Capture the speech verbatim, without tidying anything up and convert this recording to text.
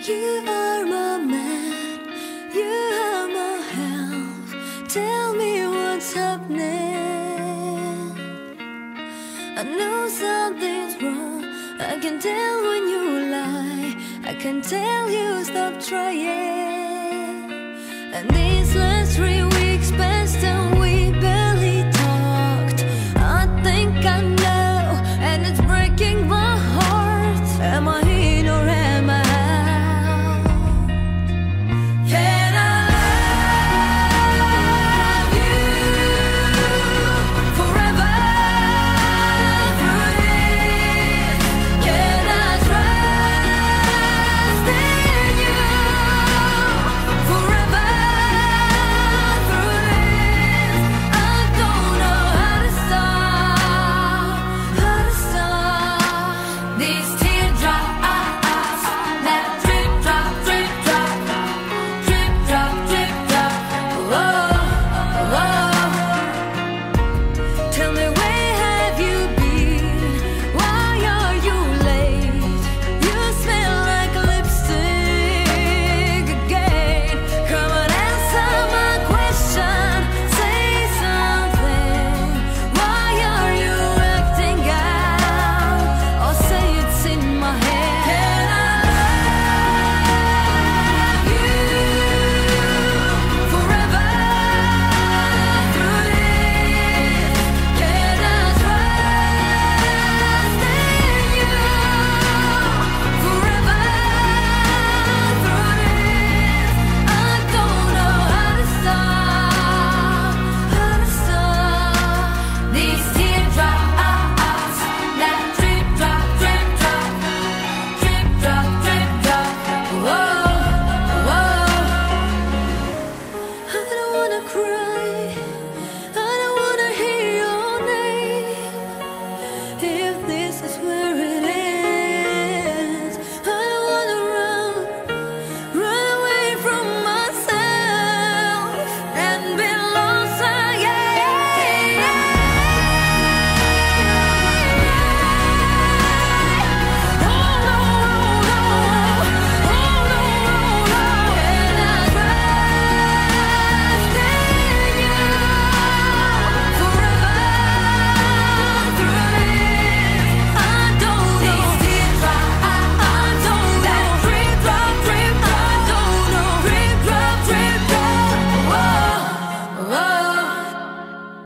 You are my man, you are my help. Tell me what's happening. I know something's wrong, I can tell when you lie, I can tell you stop trying. And these last three